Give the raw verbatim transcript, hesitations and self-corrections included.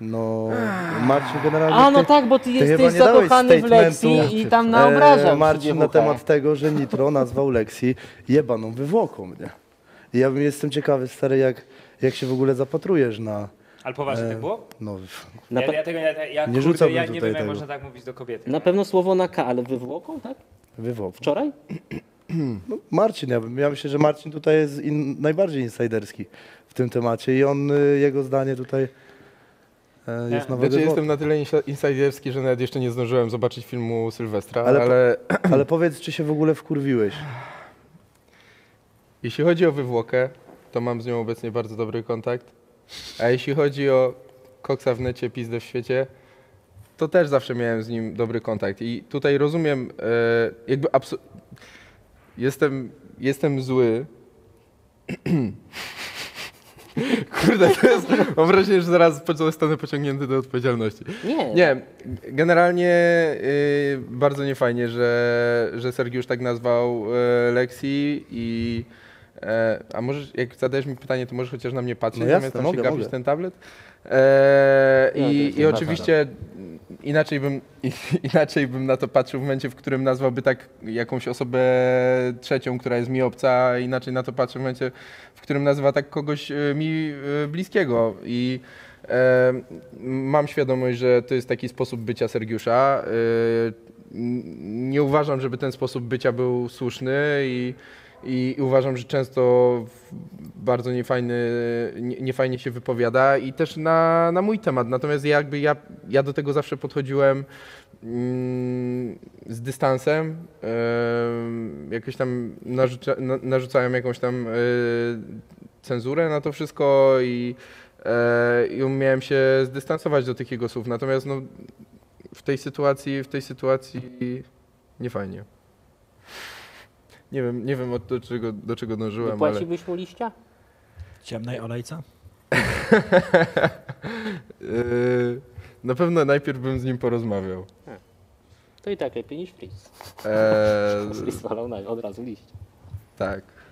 No, Marcin generalnie... A no ty, tak, bo ty jesteś chyba nie dałeś zakochany w statementu, Lexi i tam naobrażał e, Marcin na dziewuchę. temat tego, że Nitro nazwał Lexi jebaną wywłoką, nie? I ja bym jestem ciekawy, stary, jak, jak się w ogóle zapatrujesz na... Ale poważnie e, tak było? No, Na Ja, pe- ja tego nie, ja, Nie kurde, rzucałbym ja nie tutaj wiem, jak tego. można tak mówić do kobiety. Na pewno słowo na K, ale wywłoką, tak? wywłoką. Wczoraj? No, Marcin, ja, bym, ja myślę, że Marcin tutaj jest in, najbardziej insiderski w tym temacie i on, y, jego zdanie tutaj e, jest na Znaczy, wagę jestem złota. na tyle insa- insiderski, że nawet jeszcze nie zdążyłem zobaczyć filmu Sylwestra, Ale ale, po- Ale powiedz, czy się w ogóle wkurwiłeś? jeśli chodzi o wywłokę, to mam z nią obecnie bardzo dobry kontakt. A jeśli chodzi o koksa w necie, pizdę w świecie, to też zawsze miałem z nim dobry kontakt. I tutaj rozumiem, e, jakby absu- jestem, jestem zły. Kurde, to jest, mam wrażenie, że zaraz po- zostanę pociągnięty do odpowiedzialności. Nie. Nie, generalnie y, bardzo niefajnie, że, że Sergiusz tak nazwał y, Lexi i e, a możesz, jak zadajesz mi pytanie, to możesz chociaż na mnie patrzeć, No jasne, zamiast tam mogę, się gapić mogę. ten tablet. E, No, to I jest i dobra oczywiście inaczej bym, inaczej bym na to patrzył w momencie, w którym nazwałby tak jakąś osobę trzecią, która jest mi obca, a inaczej na to patrzę w momencie, w którym nazywa tak kogoś y, mi y, bliskiego. I e, mam świadomość, że to jest taki sposób bycia Sergiusza. Y, n- nie uważam, żeby ten sposób bycia był słuszny i, i uważam, że często w- bardzo niefajny, nie, niefajnie się wypowiada i też na, na mój temat. Natomiast jakby ja, ja do tego zawsze podchodziłem mm, z dystansem, em, jakoś tam narzuca, na, narzucałem jakąś tam e, cenzurę na to wszystko i, e, i umiałem się zdystansować do tych jego słów. Natomiast no, w tej sytuacji, w tej sytuacji nie fajnie. Nie wiem, nie wiem od do czego, do czego dążyłem, ale... Wypłaciłbyś mu liścia? Ciemnej olejca? Yy, na pewno najpierw bym z nim porozmawiał. To i tak lepiej niż Fritz. Eee, Fritz wolał na- od razu liść. tak.